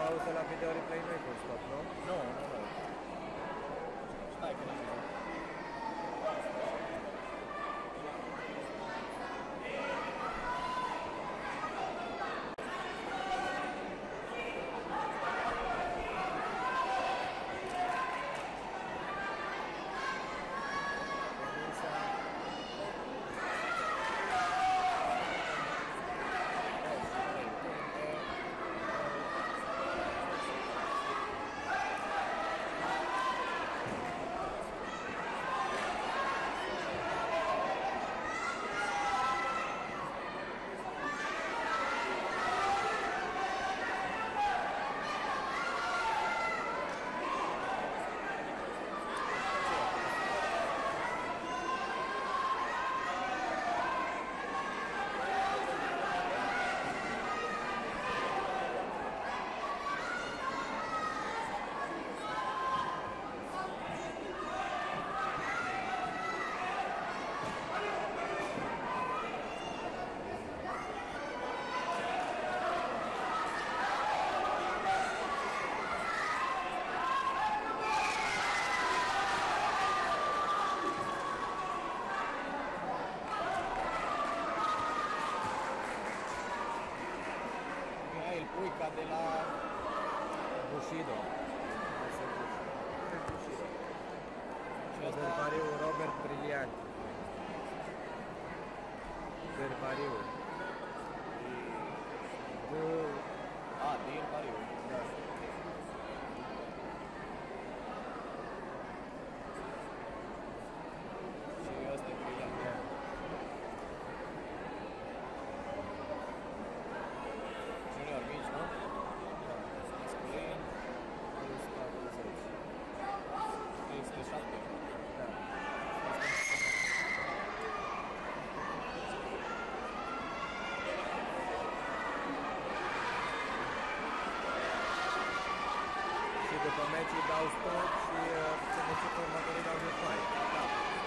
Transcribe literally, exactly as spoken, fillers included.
auto la video replay nu-i cu stop, nu? Nu, nu, nu. Stai că n-am văzut. Uica de la Bushido. și asta Verbariu Robert Brilianti. Verbariu. A, din Pariu. Da. Și ăsta e Brilianti. Da. Junior mici, nu? Da. Masculin. Este șapte. Da. Și după meci îi dau stop și uh, se duce pe următorii dau de fight. Da.